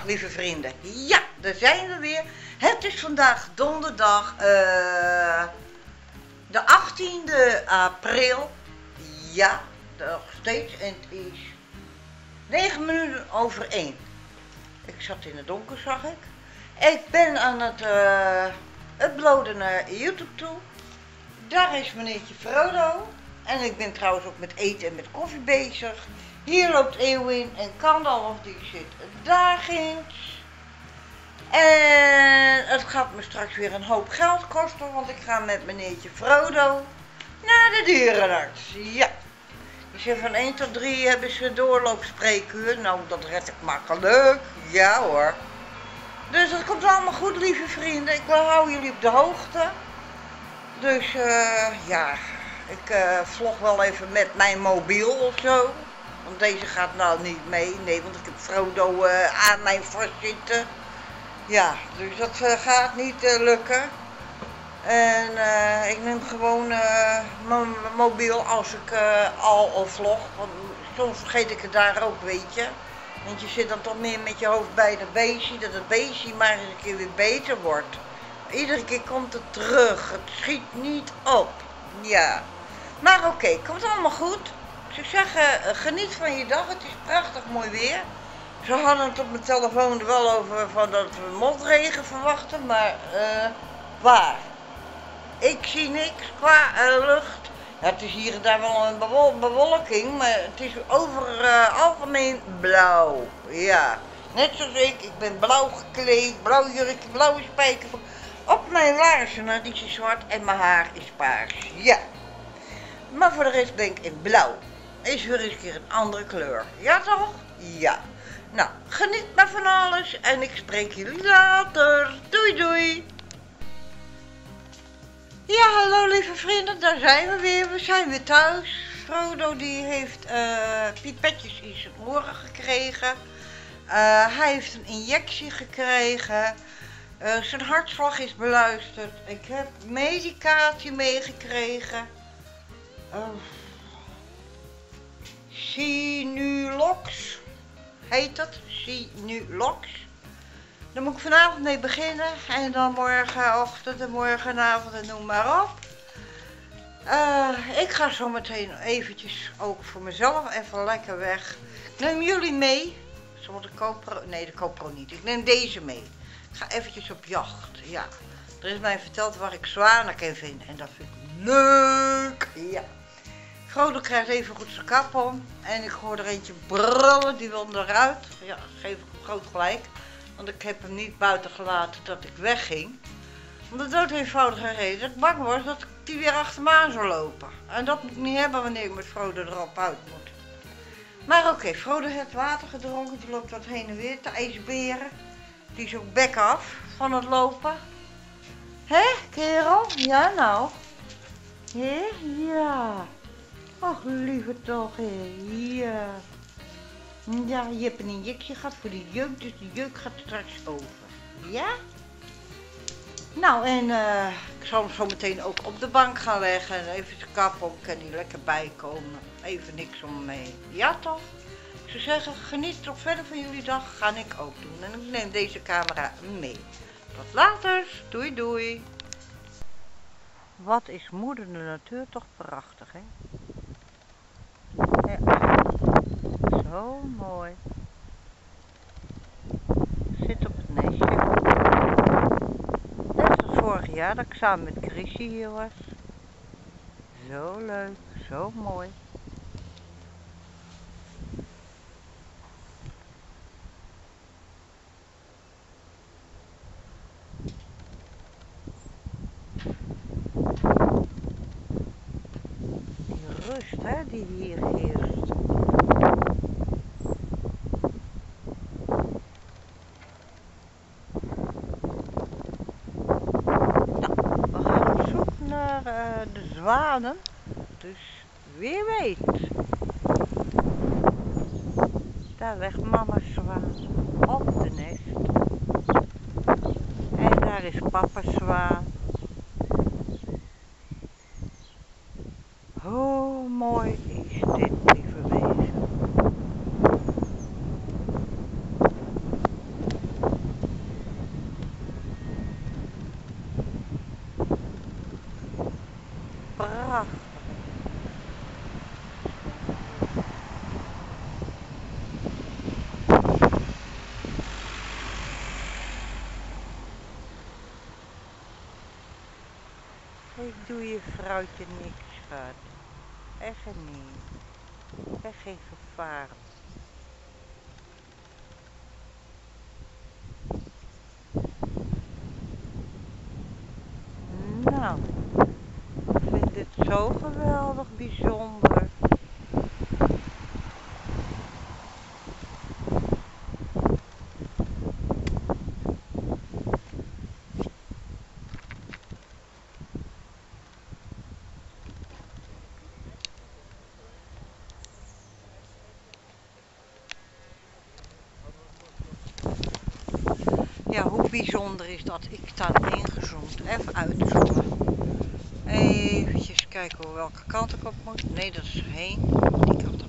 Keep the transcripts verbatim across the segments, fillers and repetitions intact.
Goedendag lieve vrienden. Ja, daar zijn we weer. Het is vandaag donderdag uh, de achttiende april. Ja, nog steeds. En het is negen minuten over één. Ik zat in het donker, zag ik. Ik ben aan het uh, uploaden naar YouTube toe. Daar is meneertje Frodo. En ik ben trouwens ook met eten en met koffie bezig. Hier loopt Eeuwin en Kandalf, die zit daar ginds. En het gaat me straks weer een hoop geld kosten, want ik ga met meneertje Frodo naar de dierenarts. Ja. Die zegt van één tot drie hebben ze doorloopspreekuur. Nou, dat red ik makkelijk. Ja hoor. Dus dat komt allemaal goed, lieve vrienden. Ik wil houden jullie op de hoogte. Dus uh, ja, ik uh, vlog wel even met mijn mobiel of zo. Want deze gaat nou niet mee. Nee, want ik heb Frodo uh, aan mij vastzitten. Ja, dus dat uh, gaat niet uh, lukken. En uh, ik neem gewoon uh, mijn mobiel als ik uh, al vlog. Want soms vergeet ik het daar ook, weet je. Want je zit dan toch meer met je hoofd bij de beestje. Dat het beestje maar eens een keer weer beter wordt. Iedere keer komt het terug. Het schiet niet op. Ja. Maar oké, okay, komt allemaal goed. Ik zou zeggen, geniet van je dag. Het is prachtig mooi weer. Ze hadden het op mijn telefoon er wel over van dat we motregen verwachten. Maar uh, waar? Ik zie niks qua uh, lucht. Ja, het is hier en daar wel een bewol bewolking. Maar het is over uh, algemeen blauw. Ja. Net zoals ik. Ik ben blauw gekleed. Blauw jurkje, blauwe spijker. Op mijn laarzen, nou, die is zwart en mijn haar is paars. Ja. Maar voor de rest ben ik in blauw. Is weer eens een keer een andere kleur. Ja toch? Ja. Nou, geniet maar van alles en ik spreek jullie later. Doei doei. Ja, hallo lieve vrienden, daar zijn we weer. We zijn weer thuis. Frodo die heeft uh, pipetjes in zijn oren gekregen. Uh, hij heeft een injectie gekregen. Uh, zijn hartslag is beluisterd. Ik heb medicatie meegekregen. Uh, Sinulox heet het. Sinulox. Daar moet ik vanavond mee beginnen. En dan morgenochtend en morgenavond en noem maar op. Uh, ik ga zo meteen eventjes ook voor mezelf even lekker weg. Ik neem jullie mee. Zoals de GoPro. Nee, de GoPro niet. Ik neem deze mee. Ik ga eventjes op jacht. Ja. Er is mij verteld waar ik zwanen kan vinden. En dat vind ik leuk. Ja. Frodo krijgt even goed zijn kap om. En ik hoor er eentje brullen. Die wil eruit. Ja, geef ik hem groot gelijk. Want ik heb hem niet buiten gelaten dat ik wegging. Omdat het dood eenvoudige reden dat ik bang was dat die weer achter me aan zou lopen. En dat moet ik niet hebben wanneer ik met Frodo erop uit moet. Maar oké, okay, Frodo heeft water gedronken. Die loopt wat heen en weer te ijsberen. Die is ook bek af van het lopen. Hé, kerel? Ja, nou. Hé? Ja. Och, lieve toch, hé. Ja. Ja, je hebt een injectie gehad voor die jeuk, dus die jeuk gaat straks over. Ja? Nou, en uh, ik zal hem zo meteen ook op de bank gaan leggen. En even zijn kap op, kan hij lekker bijkomen. Even niks om mee. Ja, toch? Ik zou zeggen, geniet nog verder van jullie dag. Ga ik ook doen. En ik neem deze camera mee. Tot later. Doei doei. Wat is moeder de natuur toch prachtig, hè? Ja. Zo mooi. Zit op het nestje. Net als vorig jaar dat ik samen met Chrissy hier was. Zo leuk. Zo mooi. Rust, hè, die hier heerst. Nou, we gaan op zoek naar uh, de zwanen. Dus wie weet. Daar ligt mama zwaan op de nest. En daar is papa zwaan. Hoe mooi is dit, lieve wezen. prachtig. Ik doe je vrouwtje niks, schat. Echt niet. Echt geen gevaar. Nou, ik vind dit zo geweldig bijzonder. Ja, hoe bijzonder is dat? Ik sta ingezoomd. Even uitzoomen. Eventjes kijken hoe welke kant ik op moet. Nee, dat is heen. Die kant op.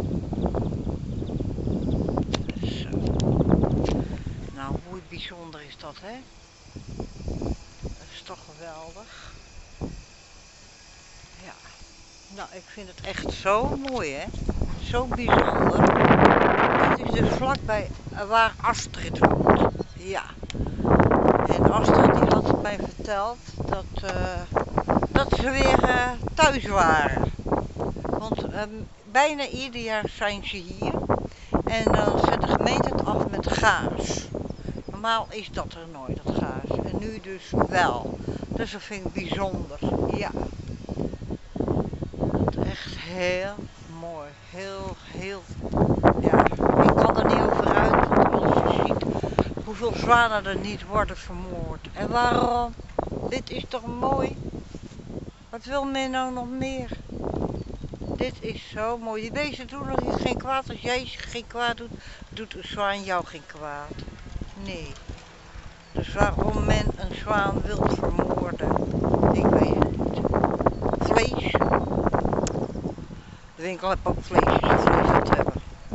Zo. Nou, hoe bijzonder is dat, hè? Dat is toch geweldig. Ja. Nou, ik vind het echt zo mooi, hè? Zo bijzonder. Dit is dus vlakbij waar Astrid woont. Ja. En Astrid die had mij verteld dat, uh, dat ze weer uh, thuis waren. Want uh, bijna ieder jaar zijn ze hier. En dan zet de gemeente het af met gaas. Normaal is dat er nooit, dat gaas. En nu dus wel. Dus dat vind ik bijzonder. Ja. Echt heel mooi. Heel, heel... Ja, ik kan er niet over uit. Want als je ziet hoeveel zwanen er niet worden vermoord. En waarom? Dit is toch mooi? Wat wil men nou nog meer? Dit is zo mooi. Die beesten doen nog niet geen kwaad. Als jij geen kwaad doet, doet een zwaan jou geen kwaad. Nee. Dus waarom men een zwaan wil vermoorden, ik weet het niet. Vlees. De winkel heeft ook vlees, als je vlees wilt hebben.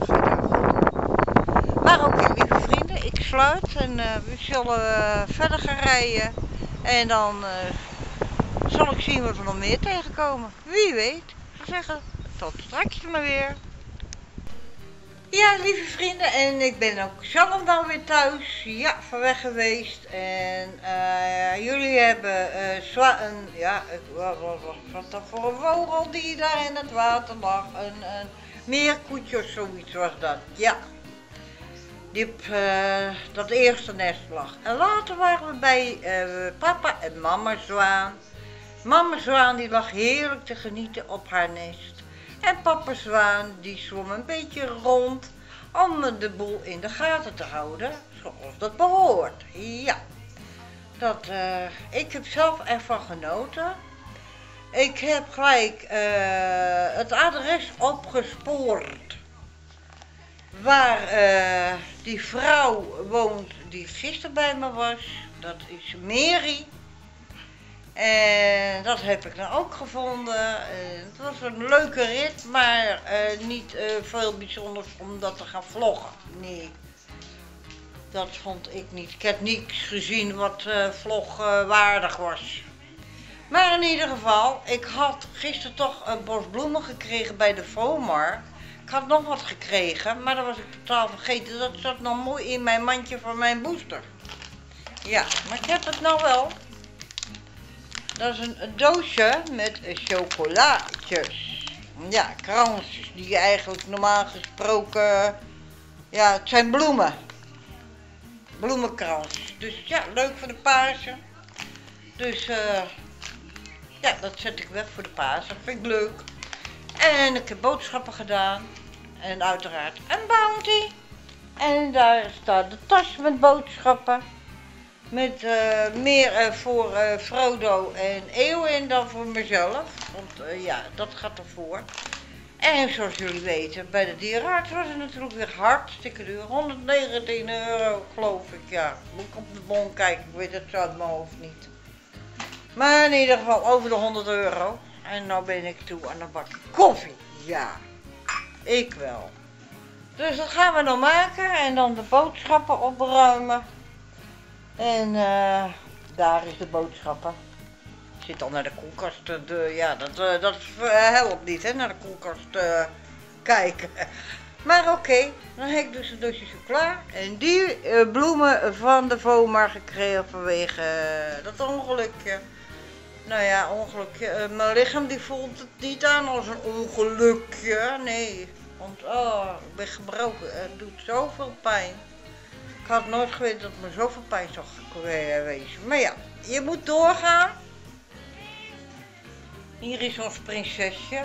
Maar oké, okay, lieve vrienden, ik sluit en uh, we zullen uh, verder gaan rijden. En dan uh, zal ik zien wat we nog meer tegenkomen. Wie weet. Ik zou zeggen, tot straks maar weer. Ja, lieve vrienden, en ik ben ook zelf dan weer thuis, ja, van weg geweest. En uh, jullie hebben uh, zwa een, ja, wat was dat voor een vogel die daar in het water lag? Een, een meerkoetje of zoiets was dat, ja. Die op uh, dat eerste nest lag. En later waren we bij uh, papa en mama zwaan. Mama zwaan die lag heerlijk te genieten op haar nest. En papa zwaan die zwom een beetje rond om de boel in de gaten te houden, zoals dat behoort. Ja, dat, uh, ik heb zelf ervan genoten. Ik heb gelijk uh, het adres opgespoord waar uh, die vrouw woont die gisteren bij me was. Dat is Mary. En dat heb ik nou ook gevonden. Het was een leuke rit, maar uh, niet uh, veel bijzonders om dat te gaan vloggen. Nee, dat vond ik niet. Ik heb niets gezien wat uh, vlogwaardig uh, was. Maar in ieder geval, ik had gisteren toch een bos bloemen gekregen bij de Vomar. Ik had nog wat gekregen, maar dat was ik totaal vergeten. Dat zat nog mooi in mijn mandje van mijn booster. Ja, maar ik heb het nou wel. Dat is een, een doosje met chocolaatjes. Ja, kransjes die je eigenlijk normaal gesproken... Ja, het zijn bloemen. Bloemenkransjes. Dus ja, leuk voor de Pasen. Dus uh, ja, dat zet ik weg voor de Pasen. Dat vind ik leuk. En ik heb boodschappen gedaan. En uiteraard een bounty. En daar staat de tas met boodschappen. Met uh, meer uh, voor uh, Frodo en Eowyn dan voor mezelf. Want uh, ja, dat gaat ervoor. En zoals jullie weten, bij de dierenarts was het natuurlijk weer hartstikke duur. honderdnegentien euro geloof ik, ja. Moet ik op de bon kijken, ik weet het zo uit mijn hoofd niet. Maar in ieder geval over de honderd euro. En nou ben ik toe aan een bakje koffie. Ja, ik wel. Dus dat gaan we nog maken en dan de boodschappen opruimen. En uh, daar is de boodschappen. zit al naar de koelkast te, de, ja, dat, uh, dat uh, helpt niet, hè, naar de koelkast uh, kijken. Maar oké, okay, dan heb ik dus een dosje chocola. En die uh, bloemen van de Vomar gekregen vanwege uh, dat ongelukje. Nou ja, ongelukje. Uh, mijn lichaam die voelt het niet aan als een ongelukje. Nee, want oh, ik ben gebroken. Het doet zoveel pijn. Ik had nooit geweten dat me zoveel pijn zou wezen. Maar ja, je moet doorgaan. Hier is ons prinsesje.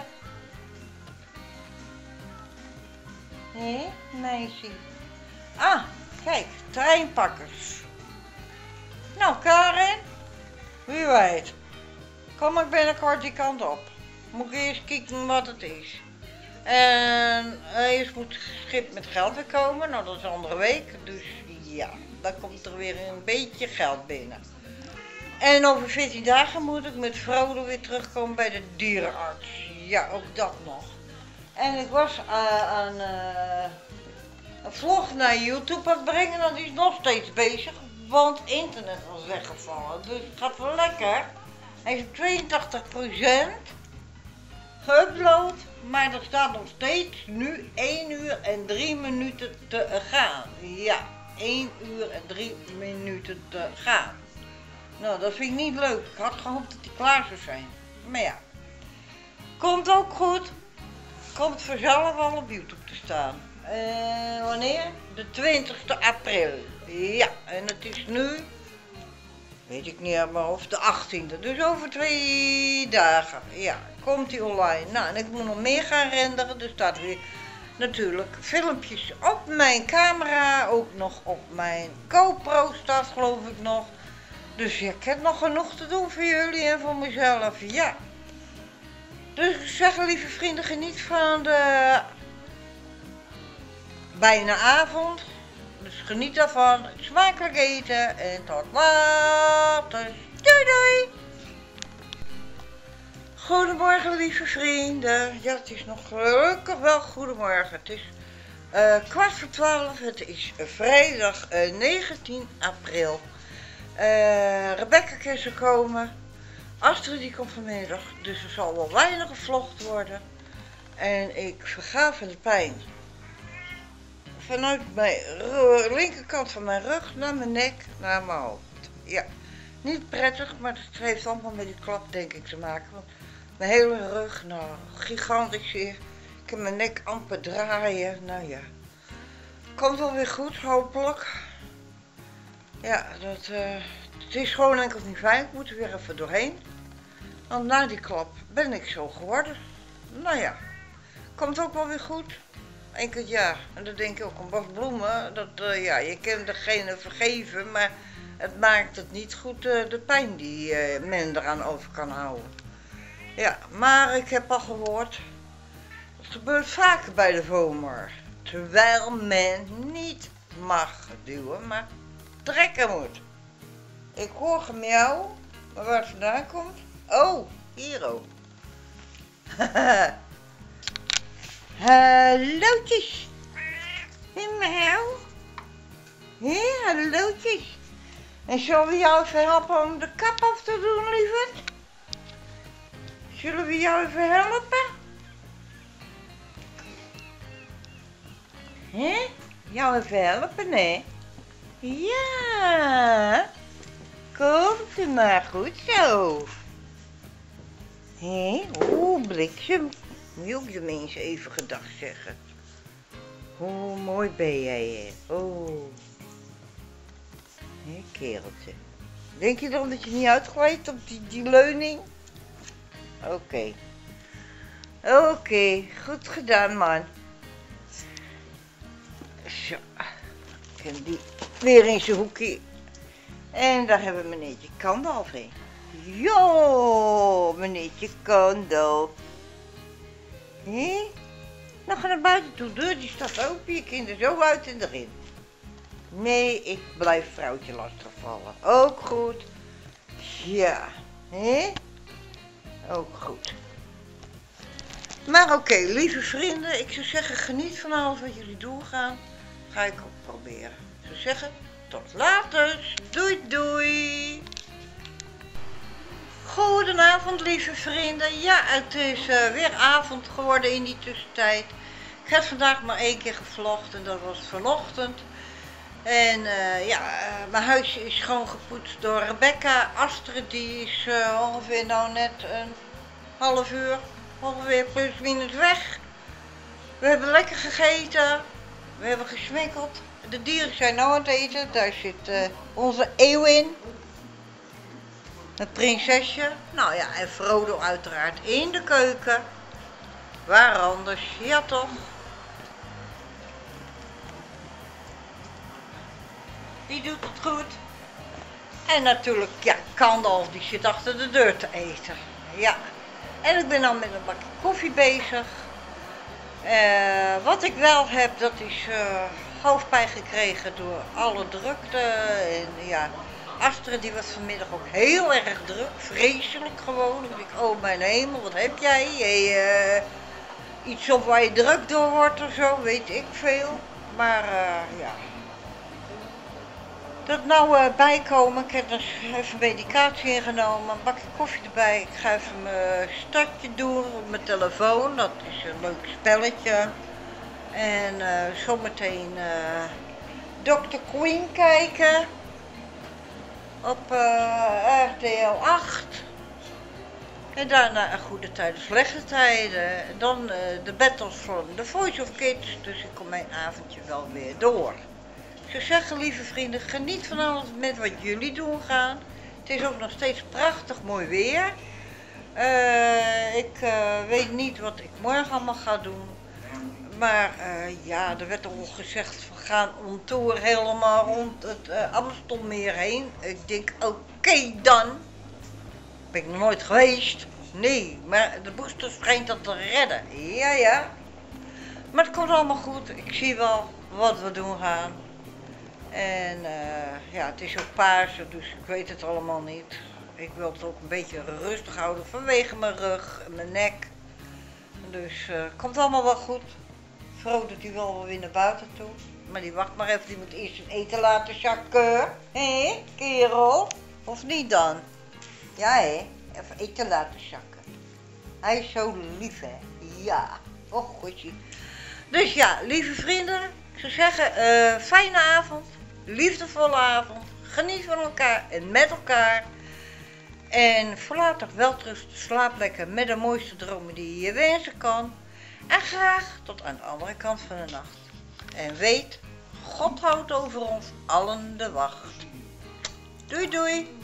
Hé, meisje. Ah, kijk, treinpakkers. Nou, Karin, wie weet. Kom ik binnenkort die kant op. Moet ik eerst kijken wat het is. En eerst moet het schip met geld weer komen. Nou, dat is een andere week. Dus ja, dan komt er weer een beetje geld binnen. En over veertien dagen moet ik met Frodo weer terugkomen bij de dierenarts. Ja, ook dat nog. En ik was uh, aan uh, een vlog naar YouTube aan het brengen. En die is nog steeds bezig. Want internet was weggevallen. Dus het gaat wel lekker. Hij is op tweeëntachtig procent geüpload. Maar er staat nog steeds nu één uur en drie minuten te gaan. Ja, één uur en drie minuten te gaan. Nou, dat vind ik niet leuk. Ik had gehoopt dat hij klaar zou zijn. Maar ja, komt ook goed. Komt vanzelf al op YouTube te staan. Uh, wanneer? De twintigste april. Ja, en het is nu, weet ik niet uit mijn hoofd, de achttiende. Dus over twee dagen. Ja, komt hij online. Nou, en ik moet nog meer gaan renderen. Er staat weer natuurlijk filmpjes op mijn camera. Ook nog op mijn GoPro staat geloof ik nog. Dus ja, ik heb nog genoeg te doen voor jullie en voor mezelf. Ja. Dus ik zeg, lieve vrienden, geniet van de bijna avond. Dus geniet daarvan. Smakelijk eten en tot later. Doei doei. Goedemorgen lieve vrienden. Ja, het is nog gelukkig wel goedemorgen. Het is uh, kwart voor twaalf. Het is vrijdag uh, negentien april. Uh, Rebecca kan ze komen. Astrid die komt vanmiddag. Dus er zal wel weinig gevlogd worden. En ik verga van de pijn. Vanuit mijn linkerkant van mijn rug naar mijn nek naar mijn hoofd. Ja, niet prettig, maar het heeft allemaal met die klap denk ik te maken. Want mijn hele rug, nou, gigantisch hier. Ik heb mijn nek amper draaien. Nou ja, komt wel weer goed, hopelijk. Ja, dat, uh, het is gewoon enkel niet fijn. Ik moet er weer even doorheen. Want na die klap ben ik zo geworden. Nou ja, komt ook wel weer goed. Eén keer ja, en dan denk ik ook een bos bloemen. Dat, uh, ja, je kan degene vergeven, maar het maakt het niet goed uh, de pijn die uh, men eraan over kan houden. Ja, maar ik heb al gehoord, het gebeurt vaker bij de Vomar. Terwijl men niet mag duwen, maar trekken moet. Ik hoor gemiauw, maar waar het vandaan komt? Oh, hier ook. Hallootjes. Miauw. Hé, hallootjes. En zullen we jou even helpen om de kap af te doen, lieverd? Zullen we jou even helpen? Hé? Jou even helpen, nee? Ja. Komt u maar goed zo. Hé? Oeh, bliksem. Moet je ook de mensen even gedag zeggen. Hoe mooi ben jij, hè? Oh. Hé, kereltje. Denk je dan dat je niet uitglijdt op die, die leuning? Oké. Okay. Oké, okay. Goed gedaan, man. Zo. Ik heb die weer in zijn hoekje. En daar hebben we meneertje Kandalf heen. Jo, meneertje Kandalf. Hé? Nou, ga naar buiten toe. De deur die staat open. Je kunt er zo uit en erin. Nee, ik blijf vrouwtje lastigvallen. Ook goed. Ja. Hé? Ook goed. Maar oké, okay, lieve vrienden. Ik zou zeggen, geniet van alles wat jullie doorgaan. Ga ik ook proberen. Ik zou zeggen, tot later. Doei doei. Goedenavond. Goedenavond lieve vrienden. Ja, het is uh, weer avond geworden in die tussentijd. Ik heb vandaag maar één keer gevlogd en dat was vanochtend. En uh, ja, uh, mijn huisje is schoongepoetst door Rebecca. Astrid die is uh, ongeveer nou net een half uur, ongeveer plus minus weg. We hebben lekker gegeten, we hebben gesmikkeld. De dieren zijn nou aan het eten, daar zit uh, onze eeuw in. Het prinsesje, nou ja, en Frodo uiteraard in de keuken. Waar anders, ja toch? Die doet het goed. En natuurlijk, ja, Gandalf, die zit achter de deur te eten. Ja, en ik ben dan met een bakje koffie bezig. Uh, wat ik wel heb, dat is uh, hoofdpijn gekregen door alle drukte. En ja, Astrid die was vanmiddag ook heel erg druk, vreselijk gewoon. Ik denk, oh mijn hemel, wat heb jij? Hey, uh, iets op waar je druk door wordt of zo, weet ik veel. Maar uh, ja, dat nou uh, bijkomen, ik heb dus even medicatie ingenomen, een bakje koffie erbij. Ik ga even mijn stadje doen op mijn telefoon, dat is een leuk spelletje. En uh, zometeen uh, dokter Queen kijken op uh, R T L acht. En daarna een goede tijden, slechte tijden. En dan uh, de battles van The Voice of Kids, dus ik kom mijn avondje wel weer door. Ik zou zeggen, lieve vrienden, geniet van alles met wat jullie doen gaan. Het is ook nog steeds prachtig mooi weer. Uh, ik uh, weet niet wat ik morgen allemaal ga doen. Maar uh, ja, er werd al gezegd, we gaan on tour helemaal rond het uh, Amstelmeer heen. Ik denk, oké okay, dan. Ben ik nog nooit geweest. Nee, maar de booster schijnt dat te redden. Ja, ja. Maar het komt allemaal goed. Ik zie wel wat we doen gaan. En uh, ja, het is ook Pasen, dus ik weet het allemaal niet. Ik wil het ook een beetje rustig houden vanwege mijn rug en mijn nek. Dus het uh, komt allemaal wel goed. Frodo die wil wel weer naar buiten toe. Maar die wacht maar even, die moet eerst zijn eten laten zakken. Hé, kerel? Of niet dan? Ja hé, even eten laten zakken. Hij is zo lief hè. Ja, oh goedje. Dus ja, lieve vrienden, ik zou zeggen, uh, fijne avond. Liefdevolle avond. Geniet van elkaar en met elkaar. En voor later welterusten, slaap lekker met de mooiste dromen die je je wensen kan. En graag tot aan de andere kant van de nacht. En weet, God houdt over ons allen de wacht. Doei doei.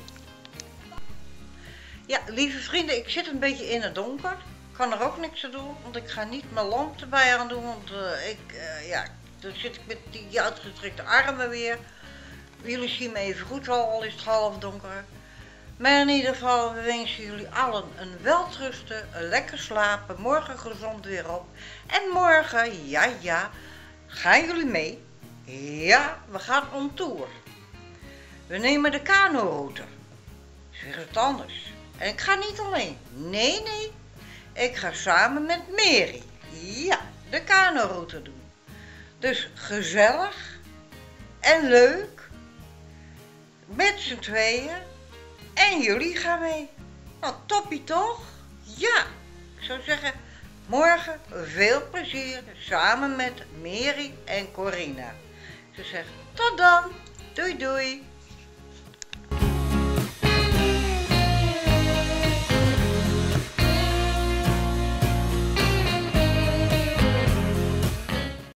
Ja, lieve vrienden, ik zit een beetje in het donker. Ik kan er ook niks aan doen, want ik ga niet mijn lamp erbij aan doen. Want uh, ik, uh, ja, dan zit ik met die uitgestrekte armen weer. Jullie zien me even goed wel, al is het half donker. Maar in ieder geval, we wensen jullie allen een welterusten, een lekker slapen, morgen gezond weer op. En morgen, ja ja, gaan jullie mee? Ja, we gaan on tour. We nemen de kanoroute. Dat is weer wat anders. En ik ga niet alleen. Nee, nee. Ik ga samen met Mary, ja, de kanoroute doen. Dus gezellig en leuk. Met z'n tweeën. En jullie gaan mee. Nou, toppie toch? Ja. Ik zou zeggen, morgen veel plezier samen met Mary en Corina. Ik zou zeggen, tot dan. Doei doei.